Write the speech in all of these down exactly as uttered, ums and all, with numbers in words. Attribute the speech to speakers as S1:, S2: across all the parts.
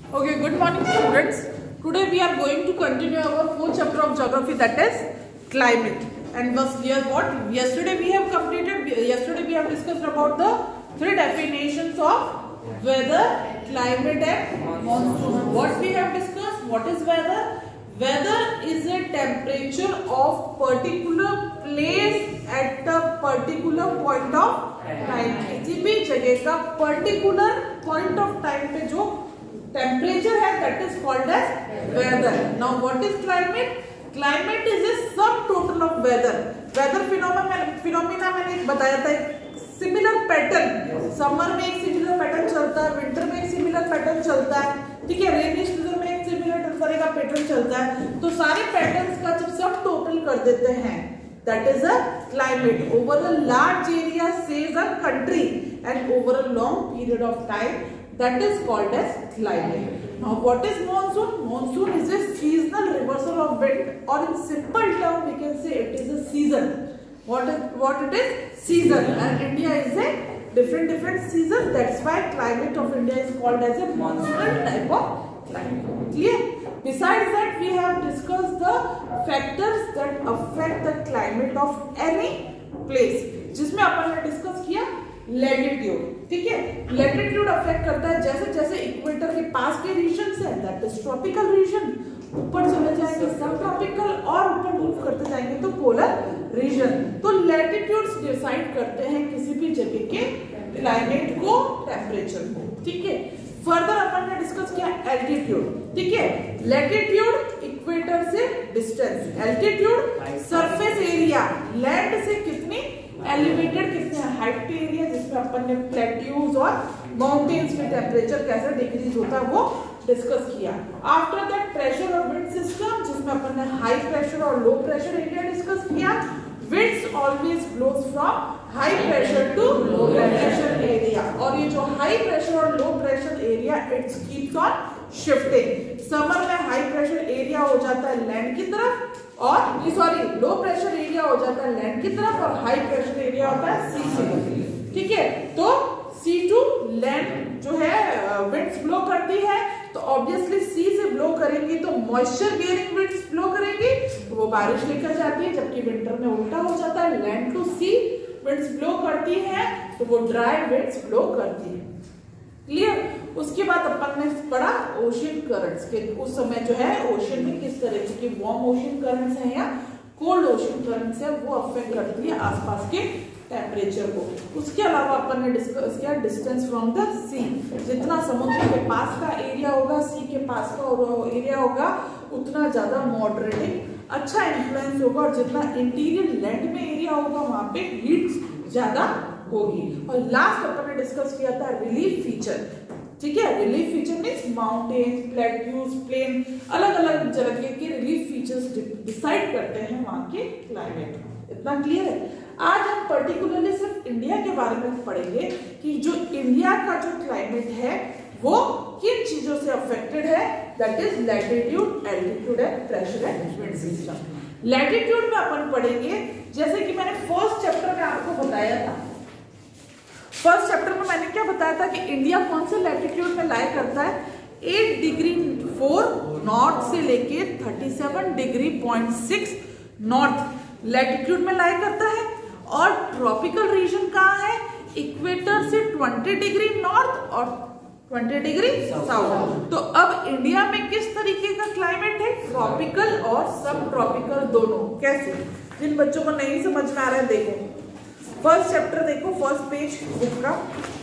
S1: Okay, good morning students. Today we are going to continue our fourth chapter of geography, that is climate. And was here what? Yesterday we have completed, yesterday we have discussed about the three definitions of weather, climate and monsoon. What we have discussed? What is weather? Weather is a temperature of particular place at a particular point of time. किसी भी जगह का particular point of time पे जो temperature है, that is called as weather. Now what is climate? Climate is a sum total of weather. Weather phenomena phenomena मैंने बताया था, सिमिलर पैटर्न, समर में एक सिमिलर पैटर्न चलता है, विंटर में एक सिमिलर पैटर्न चलता है, ठीक है, रेनी सीजन में एक सिमिलर तरह का पैटर्न चलता है. तो सारे पैटर्न्स का जब सब टोटल कर देते हैं, that is a climate. Over a large area, says a country, and over a long period of time, that is called as climate. Now what is monsoon? Monsoon is a seasonal reversal of wind, or in simple term we can say it is a season. What is what it is? Season. And India is a different different season. That's why climate of India is called as a monsoonal type of climate. Clear? Besides that, we have discussed the factors that affect the climate of any place. जिसमें अपन ने discuss किया latitude, ठीक है. Latitude affect करता है जैसे जैसे इक्वेटर के पास के रीजन है, दैट इज ट्रॉपिकल रीजन, ऊपर चले जाएंगे सब ट्रॉपिकल, और ऊपर मूव करते जाएंगे तो पोलर रीजन. तो लैटिट्यूड्स डिसाइड करते हैं किसी भी जगह के क्लाइमेट को, टेम्परेचर को, ठीक है. फर्दर अपन ने डिस्कस किया एल्टीट्यूड, ठीक है. लैटिट्यूड इक्वेटर से distance, altitude surface area, land से कितनी एलिवेटेड, कितने हाइट पे एरिया, जिसमें अपन ने प्लेट्यूज और माउंटेन्स में टेम्परेचर कैसे डिक्रीज होता है वो डिस्कस किया. आफ्टर दैट प्रेशर और विंड सिस्टम, जिसमें अपन ने हाई प्रेशर और लो प्रेशर एरिया डिस्कस किया. Winds always blows from high pressure to low pressure area, और ये जो हाई प्रेशर और low pressure area it's keeps on shifting. Summer में हाई प्रेशर एरिया हो जाता है लैंड की तरफ, और सॉरी लो प्रेशर एरिया हो जाता है लैंड की तरफ, और हाई प्रेशर एरिया होता है सी से, ठीक है. तो सी टू लैंड जो है विंड्स ब्लो करती है, तो ऑब्वियसली सी से ब्लो करेंगी तो मॉइस्चर बियरिंग विंड्स ब्लो करेंगी, तो वो बारिश लेकर जाती है. जबकि विंटर में उल्टा हो जाता है, land to sea winds blow करती है तो वो ड्राई विंड्स ब्लो करती है. क्लियर. उसके बाद अपन ने पढ़ा ओशियन करंट्स के, उस समय जो है ओशियन में किस तरह की वार्म ओशियन करंट्स हैं या कोल्ड ओशियन करंट्स है, वो अफेक्ट करती है आसपास के टेम्परेचर को. उसके अलावा अपन ने डिस्कस किया डिस्टेंस फ्रॉम द सी. जितना समुद्र के पास का एरिया होगा, सी के पास का एरिया होगा, उतना ज्यादा मॉडरेटिंग अच्छा इन्फ्लुएंस होगा, और जितना इंटीरियर लैंड में एरिया होगा वहां पे हीट ज्यादा होगी. और लास्ट अपन ने डिस्कस किया था रिलीफ फीचर, ठीक है. Relief feature means mountains, plateaus, plain, अलग अलग जगह के रिलीफ फीचर्स डिसाइड करते हैं वहां के क्लाइमेट. इतना क्लियर है. आज हम पर्टिकुलरली सिर्फ इंडिया के बारे में पढ़ेंगे कि जो इंडिया का जो क्लाइमेट है वो किन चीजों से अफेक्टेड है, that is latitude, altitude and pressure and wind system. Latitude में अपन पढ़ेंगे, जैसे कि मैंने फर्स्ट चैप्टर में आपको बताया था, फर्स्ट चैप्टर में मैंने क्या बताया था कि इंडिया कौन से लैटिट्यूड में लाई करता है. एट डिग्री फोर नॉर्थ से लेके thirty seven degree point six north latitude में लाई करता है. और ट्रॉपिकल रीजन कहाँ है, इक्वेटर से ट्वेंटी डिग्री नॉर्थ और ट्वेंटी डिग्री साउथ. तो अब इंडिया में किस तरीके का क्लाइमेट है, ट्रॉपिकल और सब ट्रॉपिकल दोनों. कैसे, जिन बच्चों को नहीं समझ में आ रहा है देखो फर्स्ट चैप्टर, देखो फर्स्ट पेज बुक का,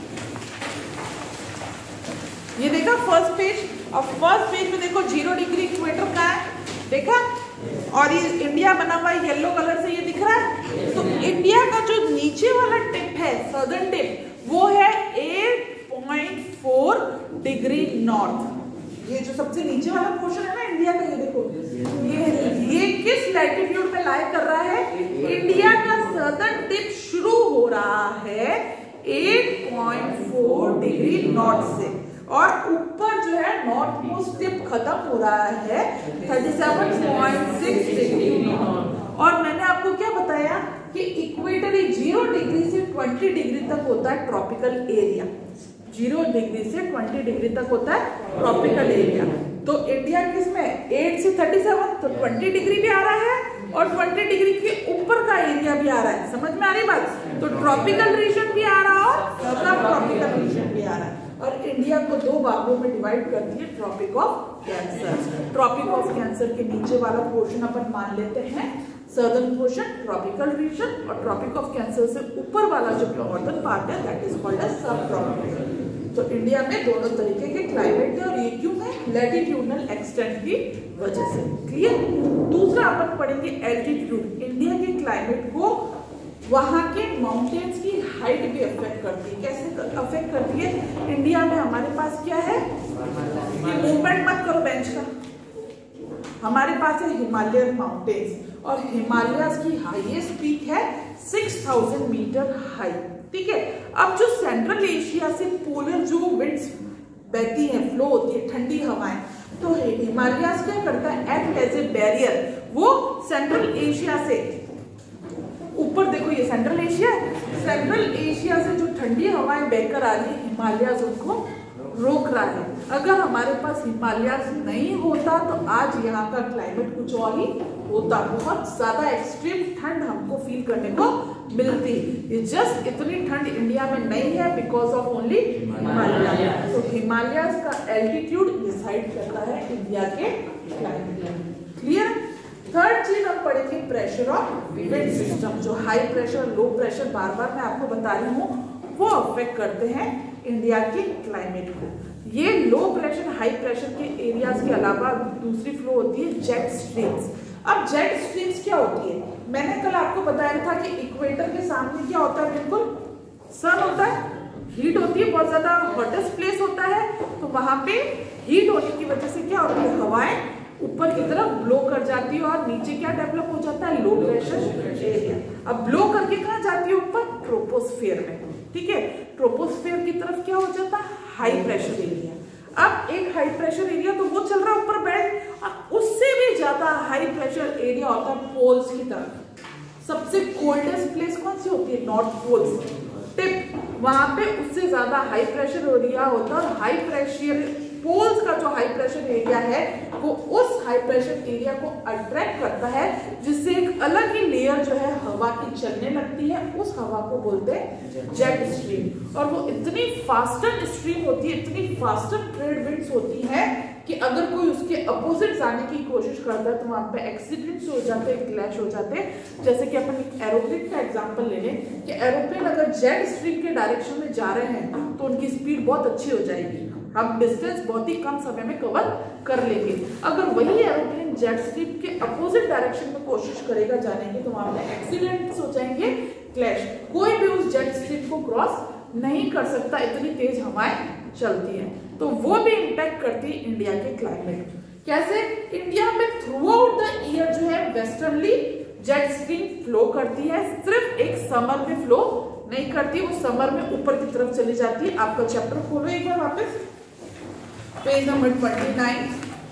S1: ये देखा फर्स्ट पेज. और फर्स्ट पेज में देखो जीरो डिग्री इक्वेटर का है, देखा, और ये इंडिया बना हुआ येलो कलर से ये दिख रहा है. तो इंडिया का जो नीचे वाला टिप है, सदर्न टिप, वो है eight point four degree north. ये जो सबसे नीचे वाला पोर्शन है ना इंडिया का, ये देखो ये ये किस लैटिट्यूड में लाई कर रहा है, इंडिया का सदर्न टिप शुरू हो रहा है eight point four degree north से, और ऊपर जो है नॉर्थ मोस्ट टिप खत्म हो रहा है thirty seven point six degree north. और मैंने आपको क्या बताया कि इक्वेटरी जीरो डिग्री से ट्वेंटी डिग्री तक होता है ट्रॉपिकल एरिया. जीरो डिग्री से ट्वेंटी डिग्री तक होता है ट्रॉपिकल एरिया। तो इंडिया किसमें एट से थर्टी सेवन, तो ट्वेंटी डिग्री भी आ रहा है और ट्वेंटी डिग्री के ऊपर का एरिया भी आ रहा है। समझ में आ रही बात? तो ट्रॉपिकल रीजन भी आ रहा है और सब ट्रॉपिकल रीजन भी आ रहा है। और इंडिया को दो भागों में डिवाइड करती है tropic of cancer. Tropic of cancer के नीचे वाला पोर्शन अपन मान लेते हैं सर्दर्न पोर्शन ट्रॉपिकल रीजन, और ट्रॉपिक ऑफ कैंसर से ऊपर वाला जो नॉर्दर्न पार्ट है that is called as sub tropical. तो इंडिया में दोनों तरीके के क्लाइमेट है और ये क्यों है? लैटिट्यूडनल एक्सटेंट की वजह से। क्लियर? दूसरा अपन पढ़ेंगे एल्टीट्यूड। इंडिया के क्लाइमेट को वहां के माउंटेन्स की हाइट भी अफेक्ट करती है। कैसे अफेक्ट करती है? इंडिया में हमारे पास क्या है? मूवमेंट मत करो बेंच का। हमारे पास है हिमालयन माउंटेन्स और हिमालयस की हाईएस्ट पीक है सिक्स थाउजेंड मीटर हाई। ठीक है। अब जो सेंट्रल एशिया से पोलर जो विंड्स बहती हैं, फ्लो होती है, ठंडी हवाएं, तो हिमालयस क्या करता है? Act as a barrier. वो सेंट्रल एशिया से ऊपर, देखो ये सेंट्रल एशिया है, सेंट्रल एशिया से जो ठंडी हवाएं बहकर आ रही है हिमालयस उनको रोक रहा है। अगर हमारे पास हिमालयस नहीं होता तो आज यहाँ का क्लाइमेट कुछ और ही होता। बहुत ज्यादा एक्सट्रीम ठंड हमको फील करने को मिलती। ये जस्ट इतनी ठंड इंडिया में नहीं है बिकॉज ऑफ ओनली हिमालय। तो हिमालयस का एल्टीट्यूड डिसाइड करता है इंडिया के क्लाइमेट। क्लियर? थर्ड चीज हम पढ़ेंगे प्रेशर ऑफ विंड सिस्टम। जो हाई प्रेशर, लो प्रेशर, बार बार मैं आपको बता रही हूँ, वो अफेक्ट करते हैं इंडिया के क्लाइमेट को। ये लो प्रेशर, हाई प्रेशर के एरियाज के अलावा दूसरी फ्लो होती है जेट स्ट्रीम्स। अब जेट स्ट्रीम्स क्या होती है? मैंने कल आपको बताया था कि इक्वेटर के सामने क्या होता है? बिल्कुल सन होता है, हीट होती है, बहुत ज्यादा हॉटेस्ट प्लेस होता है। तो वहां पे हीट होने की वजह से क्या होती है? हवाएं ऊपर की तरफ ब्लो कर जाती है और नीचे क्या डेवलप हो जाता है? Low pressure area. अब ब्लो करके कहाँ जाती है? ऊपर ट्रोपोस्फेयर में। ठीक है। ट्रोपोस्फेयर की तरफ क्या हो जाता है? High pressure area. अब एक हाई प्रेशर एरिया तो वो चल रहा है ऊपर बैठ, उससे भी ज्यादा हाई प्रेशर एरिया होता है पोल्स की तरफ। सबसे कोल्डेस्ट प्लेस कौन सी होती है? North poles tip. वहां पे उससे ज्यादा हाई प्रेशर एरिया होता है और हाई प्रेशर पोल्स का जो हाई प्रेशर एरिया है वो उस हाई प्रेशर एरिया को अट्रैक्ट करता है, जिससे एक अलग ही लेयर जो है हवा की चलने लगती है। उस हवा को बोलते हैं जेट स्ट्रीम। और वो इतनी फास्टर स्ट्रीम होती है, इतनी फास्टर ट्रेड विंड्स होती है कि अगर कोई उसके अपोजिट जाने की कोशिश करता है तो वहां पे एक्सीडेंट्स हो जाते हैं, क्लैश हो जाते हैं। जैसे कि अपन एक एरोप्लेन का एग्जांपल ले लें कि एरोप्लेन अगर जेट स्ट्रीम के डायरेक्शन में जा रहे हैं तो उनकी स्पीड बहुत अच्छी हो जाएगी, हम डिस्टेंस बहुत ही कम समय में कवर कर लेंगे। अगर वही एरोप्लेन जेट स्ट्रीम के अपोजिट डायरेक्शन में कोशिश करेगा जाने की तो वहां पे एक्सीडेंट्स हो जाएंगे, क्लैश। कोई भी उस जेट स्ट्रीम को क्रॉस नहीं कर सकता, इतनी तेज हवाएं चलती हैं। तो वो भी इम्पैक्ट करती है इंडिया के क्लाइमेट। कैसे? इंडिया में थ्रू आउट द ईयर जो है वेस्टर्नली जेट स्ट्रीम फ्लो करती है, सिर्फ एक समर में फ्लो नहीं करती, वो समर में ऊपर की तरफ चली जाती है। आपका चैप्टर खोलो एक बार वापस, पेज नंबर ट्वेंटी नाइन।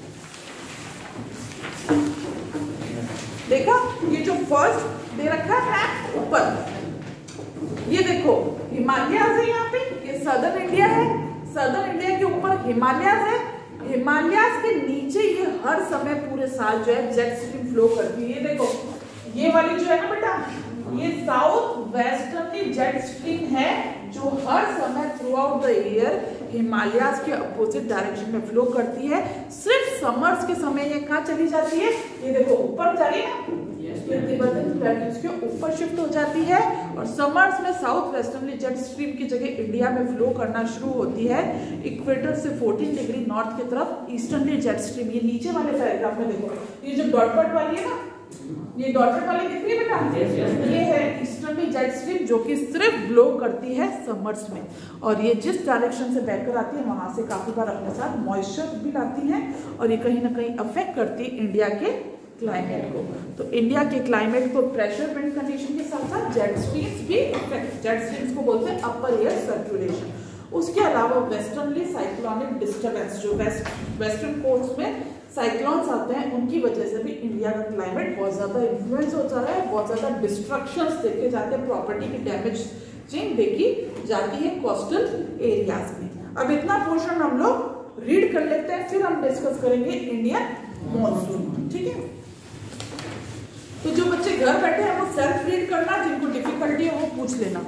S1: देखा ये जो फर्स्ट दे रखा है ऊपर, ये देखो हिमालयस है, यहाँ पे ये सदर्न इंडिया है, सदर्न इंडिया के ऊपर हिमालयस है, हिमालयस के नीचे ये हर समय पूरे साल जो है जेट स्ट्रीम फ्लो करती है। ये देखो ये वाली जो है ना बेटा, ये साउथ वेस्टर्नली जेट स्ट्रीम है जो हर समय throughout the year Himalayas के अपोजिट डायरेक्शन में फ्लो करती है। सिर्फ समर्स के समय ये कहाँ चली जाती है? ये देखो ऊपर जा रही है ना, ये तिब्बतन प्लेट्यूज के ऊपर शिफ्ट हो जाती है और समर्स में साउथ वेस्टर्नली जेट स्ट्रीम की जगह इंडिया में फ्लो करना शुरू होती है इक्वेटर से फोर्टीन डिग्री नॉर्थ की तरफ ईस्टर्नली जेट स्ट्रीम। ये नीचे वाले पैराग्राफ में देखो, ये जो डॉट डॉट वाली है ना, ये डॉटेड वाली दिख रही है बेटा, yes, yes, ये है ईस्टर्नली जेट स्ट्रीम जो कि सिर्फ ब्लो करती है समर्स में, और ये जिस डायरेक्शन से बहकर आती है वहां से काफी बार अपने साथ मॉइस्चर भी लाती है और ये कहीं ना कहीं अफेक्ट करती है इंडिया के क्लाइमेट को। तो इंडिया के क्लाइमेट को प्रेशर विंड कंडीशन के साथ साथ जेट स्ट्रीम्स भी अफेक्ट, जेट स्ट्रीम्स को बोलते हैं अपर एयर सर्कुलेशन। उसके अलावा वेस्टर्नली साइक्लोनिक डिस्टर्बेंस, जो वेस्ट वेस्टर्न कोस्ट में साइक्लोन्स आते हैं, उनकी वजह से भी इंडिया का क्लाइमेट बहुत ज्यादा इन्फ्लुएंस हो जा रहा है, बहुत ज्यादा डिस्ट्रक्शंस देखे जाते हैं, प्रॉपर्टी की डैमेजिंग देखी जाती है कोस्टल एरियाज में। अब इतना पोर्शन हम लोग रीड कर लेते हैं, फिर हम डिस्कस करेंगे इंडियन मॉनसून। ठीक है, तो जो बच्चे घर बैठे हैं वो सेल्फ रीड करना, जिनको डिफिकल्टी है वो पूछ लेना।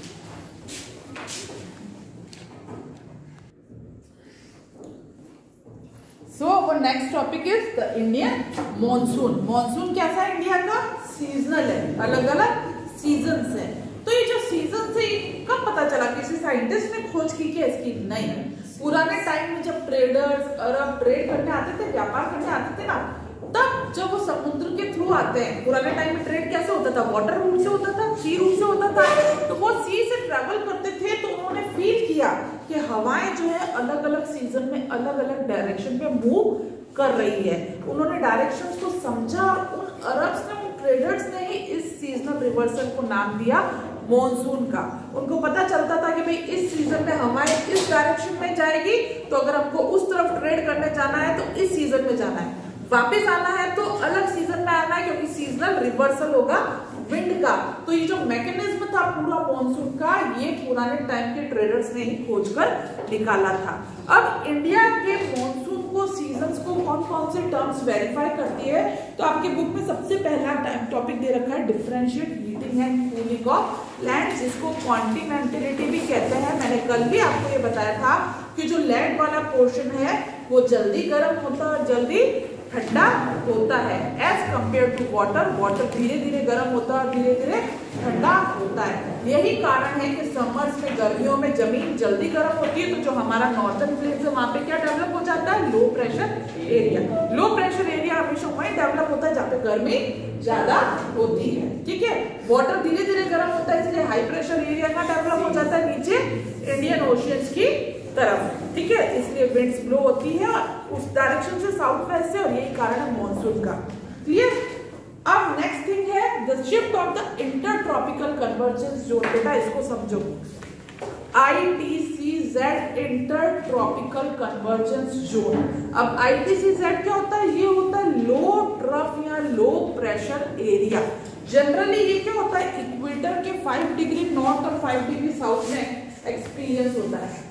S1: सो वो next topic is the Indian monsoon. Monsoon कैसा है इंडिया का? सीजनल है, अलग अलग सीजन्स है। तो ये जो सीजन से कब पता चला? किसी साइंटिस्ट ने खोज की क्या इसकी? नहीं, पुराने टाइम में जब ट्रेडर्स अरब ट्रेड करने आते थे, व्यापार करने आते थे ना, तब जब वो समुद्र के थ्रू आते हैं, पुराने टाइम में ट्रेड कैसे होता था? वाटर रूट से होता था, सी रूट से होता था। तो वो सी से ट्रेवल करते थे, तो उन्होंने फील किया कि हवाएं जो है अलग अलग सीजन में अलग अलग डायरेक्शन पे मूव कर रही है। उन्होंने डायरेक्शंस को समझा और उन अरब्स ने, उन ट्रेडर्स ने ही इस सीजनल रिवर्सल को नाम दिया मॉनसून का। उनको पता चलता था कि भाई इस सीजन में हवाएं इस डायरेक्शन में जाएगी, तो अगर हमको उस तरफ ट्रेड करने जाना है तो इस सीजन में जाना है, वापस आना है तो अलग सीजन में आना है, क्योंकि सीजनल रिवर्सल होगा विंड का। तो ये जो मैकेनिज्म था पूरा मॉनसून का, ये पुराने टाइम के ट्रेडर्स ने ही खोज कर निकाला था। अब इंडिया के मॉनसून को, सीजन्स को कौन कौन से टर्म्स वेरीफाई करती है? तो आपके बुक में सबसे पहला टॉपिक दे रखा है differentiate heating and cooling of land, जिसको कॉन्टिनेंटलिटी भी कहते हैं। मैंने कल भी आपको ये बताया था कि जो लैंड वाला पोर्शन है वो जल्दी गर्म होता है और जल्दी ठंडा होता है as compare to water. Water धीरे धीरे गर्म होता है और धीरे धीरे ठंडा होता है। यही कारण है कि समर्स में, गर्मियों में जमीन जल्दी गर्म होती है, तो जो हमारा नॉर्दर्न प्लेन्स है वहां पे क्या डेवलप हो जाता है? Low pressure area. Low pressure area हमेशा वहीं डेवलप होता है जहाँ पे गर्मी ज्यादा होती है। ठीक है, वाटर धीरे धीरे गर्म होता है, इसलिए हाई प्रेशर एरिया का डेवलप हो जाता है नीचे इंडियन ओशियंस की तरफ। ठीक है, इसलिए विंड्स ब्लो होती है और उस डायरेक्शन से, साउथ वेस्ट से, और यही कारण है मॉनसून का। क्लियर? अब नेक्स्ट थिंग है the shift of the inter tropical convergence zone. बेटा इसको समझो, I T C Z, inter tropical convergence zone. अब आई टी सी जेड क्या होता है? ये होता है लो ट्रफ या लो प्रेशर एरिया। जनरली ये क्या होता है? इक्वेटर के फाइव डिग्री नॉर्थ और फाइव डिग्री साउथ में एक्सपीरियंस होता है।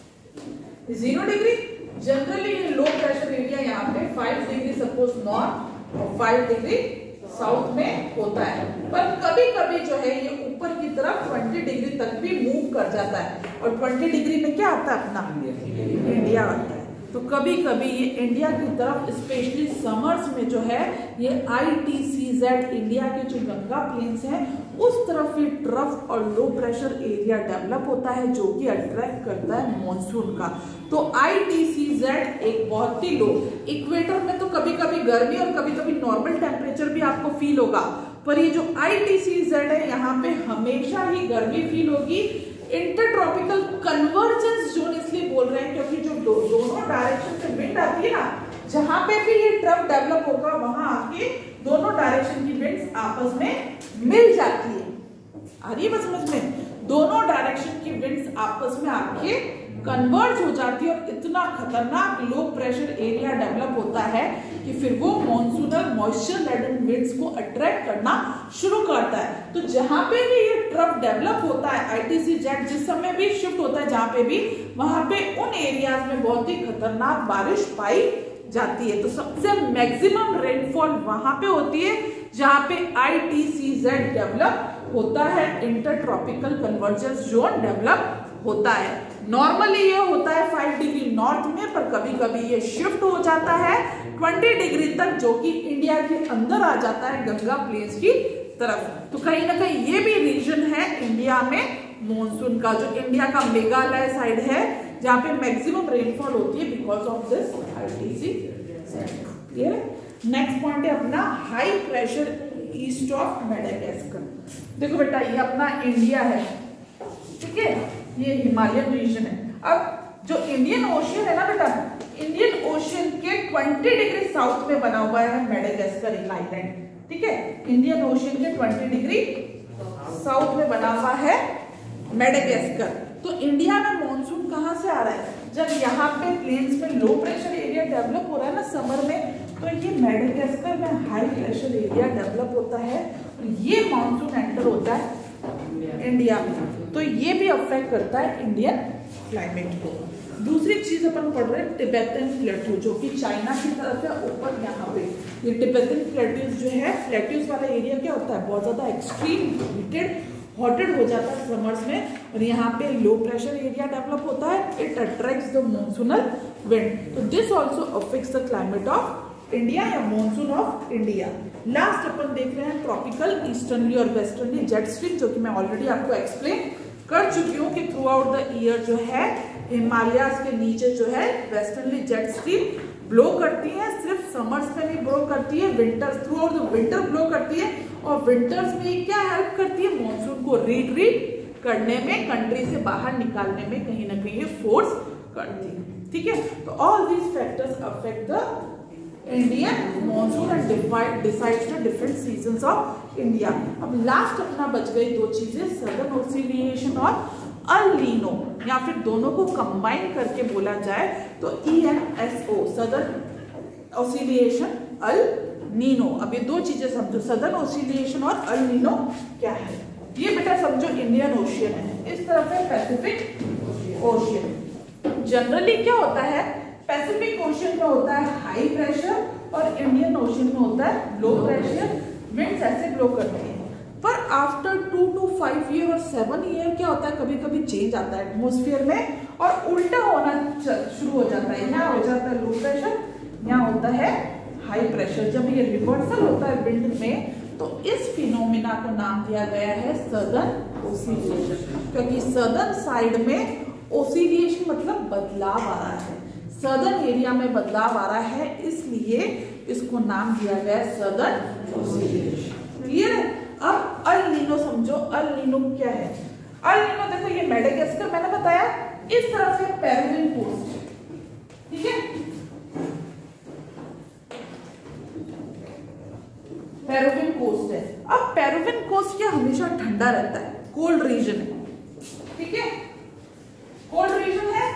S1: जीरो डिग्री जनरली ये लो प्रेशर एरिया यहाँ पे फाइव डिग्री सपोज नॉर्थ और फाइव डिग्री साउथ में होता है, पर कभी कभी जो है ये ऊपर की तरफ बीस डिग्री तक भी मूव कर जाता है। और बीस डिग्री में क्या आता है? अपना इंडिया आता है। तो कभी कभी ये इंडिया की तरफ, स्पेशली समर्स में जो है ये I T C Z, India के जो गंगा प्लेन्स हैं उस तरफ ये ट्रफ और लो प्रेशर एरिया डेवलप होता है, जो कि अट्रैक्ट करता है मॉनसून का। तो आई टी सी जेड एक बहुत ही लो, इक्वेटर में तो कभी कभी गर्मी और कभी कभी नॉर्मल टेम्परेचर भी आपको फील होगा, पर ये जो आई टी सी जेड है यहाँ पे हमेशा ही गर्मी फील होगी। इंटरट्रॉपिकल कन्वर्जेंस जोन इसलिए बोल रहे हैं क्योंकि जो दो, दोनों डायरेक्शन से विंड आती है ना, जहां पे भी ये ट्रफ डेवलप होगा वहां आके दोनों डायरेक्शन की विंड्स आपस में मिल जाती है। आ रही है बात समझ में? दोनों डायरेक्शन की विंड्स आपस में आके कन्वर्ज हो जाती है और इतना खतरनाक लो प्रेशर एरिया डेवलप होता है कि फिर वो मॉनसूनल मॉइस्चर लेडन विंड्स को अट्रैक्ट करना शुरू करता है। तो जहां पे भी ये ट्रफ डेवलप होता है, आई टी सी जेड जिस समय भी शिफ्ट होता है जहां पे भी, वहां पे उन एरियाज में बहुत ही खतरनाक बारिश पाई जाती है। तो सबसे मैक्सिमम रेनफॉल वहां पे होती है जहां पे I T C Z develop होता है, inter tropical convergence zone develop होता है। नॉर्मली ये होता है फाइव डिग्री नॉर्थ में, पर कभी कभी ये शिफ्ट हो जाता है बीस डिग्री तक, जो कि इंडिया के अंदर आ जाता है गंगा प्लेन्स की तरफ। तो कहीं ना कहीं ये भी रीजन है इंडिया में मॉनसून का, जो इंडिया का मेघालय साइड है जहाँ पे मैक्सिमम रेनफॉल होती है because of this I T C Z. Next point है अपना high pressure east of Madagascar. देखो बेटा ये अपना इंडिया है, ठीक है, ये हिमालयन रीजन है। अब जो इंडियन ओशियन है ना बेटा, इंडियन ओशियन के बीस डिग्री साउथ में बना हुआ है मेडागास्कर एक आइलैंड, ठीक है। इंडियन ओशियन के बीस डिग्री साउथ में बना हुआ है मेडागास्कर। तो इंडिया में मॉनसून कहाँ से आ रहा है? जब यहाँ पे प्लेन्स में लो प्रेशर एरिया डेवलप हो रहा है ना समर में, तो ये मेडागास्कर में हाई प्रेशर एरिया डेवलप होता है, ये मॉनसून एंटर होता है इंडिया में। तो ये भी अफेक्ट करता है इंडियन क्लाइमेट को। दूसरी चीज अपन पढ़ रहे हैं टिबेटन प्लेट्यू, जो कि चाइना की तरफ है ऊपर यहाँ पे। ये टिबेटन प्लेट्यूज जो है, प्लेट्यूज वाला एरिया क्या होता है, बहुत ज्यादा एक्सट्रीम हीटेड हॉटेड हो जाता है समर्स में, और यहाँ पे लो प्रेशर एरिया डेवलप होता है। It attracts the monsoonal wind, तो this also affects the climate of India या मॉनसून ऑफ इंडिया। लास्ट अपन देख रहे हैं ट्रॉपिकल ईस्टर्नली और वेस्टर्नली जेट स्ट्रीम, जो कि मैं ऑलरेडी आपको एक्सप्लेन कर चुकी हूँ कि थ्रू आउट द ईयर जो है हिमालयास के नीचे जो है वेस्टर्नली जेट स्ट्रीम ब्लो करती है। सिर्फ समर्स में नहीं ब्लो करती है, winters throughout the winter blow करती है, और विंटर्स में क्या हेल्प करती है, मॉनसून को रिट्रीट करने में, कंट्री से बाहर निकालने में कहीं ना कहीं फोर्स करती है। ठीक है, तो all these factors affect the Indian monsoon and decides the different seasons of India. अब लास्ट अपना बच गई दो चीजें, सदर्न ऑसिलेशन और अल नीनो, या फिर दोनों को कंबाइन करके बोला जाए तो E N S O, southern oscillation, El Nino. अब ये दो चीजें समझो, सदर्न ऑसिलेशन और अल नीनो क्या है। ये बेटा समझो इंडियन ओशियन है, इस तरफ है पैसिफिक ओशियन। जनरली क्या होता है, पैसिफिक ओशियन में होता है हाई प्रेशर और इंडियन ओशियन में होता है लो प्रेशर, विंड्स ऐसे ब्लो करती है। पर after two to five year और सेवन ईयर क्या होता है, कभी कभी चेंज आता है एटमोस्फियर में और उल्टा होना शुरू हो जाता है। यहाँ हो जाता है लो प्रेशर, यहाँ होता है हाई प्रेशर। जब ये रिवर्सल होता है विंड में, तो इस फिनोमिना को नाम दिया गया है सदर्न ओसिलेशन, क्योंकि सदर्न साइड में ओसिलेशन मतलब बदलाव आ रहा है, सदर्न एरिया में बदलाव आ रहा है, इसलिए इसको नाम दिया गया है सदर्न ओसिलेशन। क्लियर है? अब अल नीनो समझो, अल नीनो क्या है। अल नीनो देखो, ये मेडागास्कर मैंने बताया, इस तरफ है पेरुवियन कोस्ट, ठीक है, पेरुवियन कोस्ट है। अब पेरुवियन कोस्ट क्या हमेशा ठंडा रहता है, कोल्ड रीजन है, ठीक है, कोल्ड रीजन है,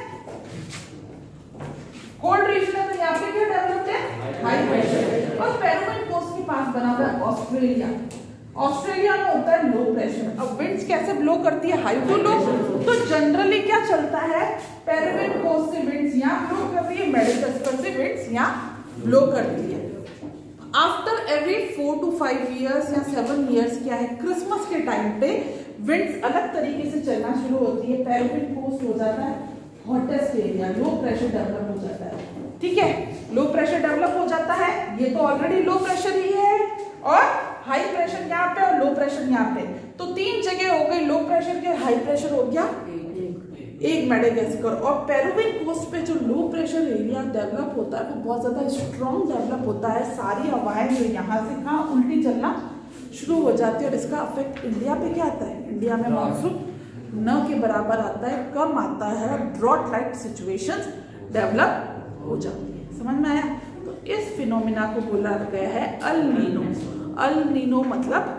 S1: कोल्ड रीजन है, तो यहाँ पे क्या डेवलप्ड है, हाई प्रेशर। और पेरुवियन कोस्ट के पास बना हुआ है ऑस्ट्रेलिया, ऑस्ट्रेलिया में होता है लो प्रेशर। अब विंड्स कैसे ब्लो करती है, हाई टू लो, तो जनरली क्या चलता है, पेरुवियन कोस्ट से विंड्स यहाँ ब्लो करती है, मेडागास्कर से विंड्स यहाँ ब्लो करती है। After every four to five years या सेवन ईयर्स क्या है, क्रिसमस के टाइम पे विंड्स अलग तरीके से चलना शुरू होती है, पेरुवियन कोस्ट हो जाता है hottest area, low pressure develop हो जाता है, ठीक है, लो प्रेशर डेवलप हो जाता है। ये तो ऑलरेडी लो प्रेशर ही है, और हाई प्रेशर यहाँ पे और लो प्रेशर यहाँ पे, तो तीन जगह हो गई, लो प्रेशर के हाई प्रेशर हो गया एक मेडागास्कर। और पेरुवियन कोस्ट पे जो लो प्रेशर एरिया डेवलप होता है वो बहुत ज्यादा स्ट्रॉन्ग डेवलप होता है, सारी हवाएं जो यहाँ से कहाँ उल्टी चलना शुरू हो जाती है, और इसका इफेक्ट इंडिया पे क्या आता है, इंडिया में मानसून न के बराबर आता है, कम आता है, ड्रॉट लाइक सिचुएशंस डेवलप हो जाती है। समझ में आया? तो इस फिनोमिना को बोला गया है अल नीनो। अल नीनो मतलब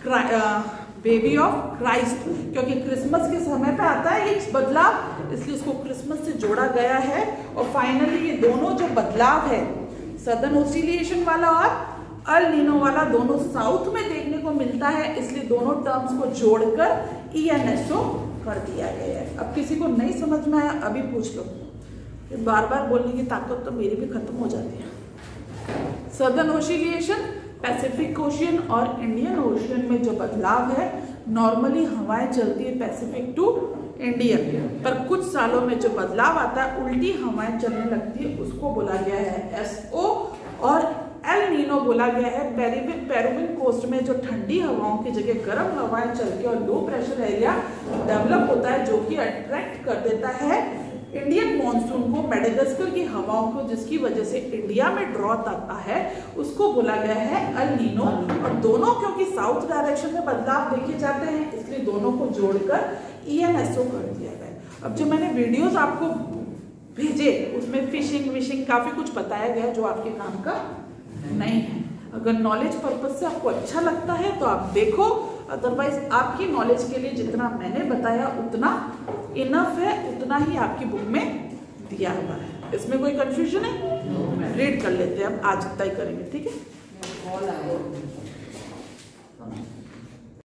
S1: बेबी ऑफ क्राइस्ट, क्योंकि क्रिसमस के समय पे आता है ये बदलाव, इसलिए इसको क्रिसमस से जोड़ा गया है। और फाइनली ये दोनों जो बदलाव है, सदर्न ओसिलेशन वाला और अल नीनो वाला, दोनों साउथ में देखने को मिलता है, इसलिए दोनों टर्म्स को जोड़कर ई एन एस ओ कर दिया गया है। अब किसी को नहीं समझ में आया अभी पूछ लो, बार बार बोलने की ताकत तो मेरी भी खत्म हो जाती है। सदर्न ओसिलेशन, पैसिफिक ओशियन और इंडियन ओशियन में जो बदलाव है, नॉर्मली हवाएं चलती है पैसिफिक टू इंडियन, पर कुछ सालों में जो बदलाव आता है, उल्टी हवाएं चलने लगती है, उसको बोला गया है एस ओ। और एल नीनो बोला गया है पेरुवियन पेरुवियन कोस्ट में जो ठंडी हवाओं की जगह गर्म हवाएं चल के और लो प्रेशर एरिया डेवलप होता है, जो कि अट्रैक्ट कर देता है इंडियन मॉनसून को, मेडागास्कर की हवाओं को, जिसकी वजह से इंडिया में ड्रॉट आता है, उसको बोला गया है अल नीनो। और दोनों क्योंकि साउथ डायरेक्शन में बदलाव देखे जाते हैं, इसलिए दोनों को जोड़कर ई एन एस ओ कर दिया गया। अब जो मैंने वीडियोस आपको भेजे उसमें फिशिंग विशिंग काफी कुछ बताया गया जो आपके काम का नहीं है। अगर नॉलेज पर्पज से आपको अच्छा लगता है तो आप देखो, अदरवाइज आपकी नॉलेज के लिए जितना मैंने बताया उतना इनफ है, उतना ही आपकी बुक में दिया हुआ है। इसमें कोई कंफ्यूजन है? रीड कर लेते हैं, हम आज इतना ही करेंगे, ठीक है।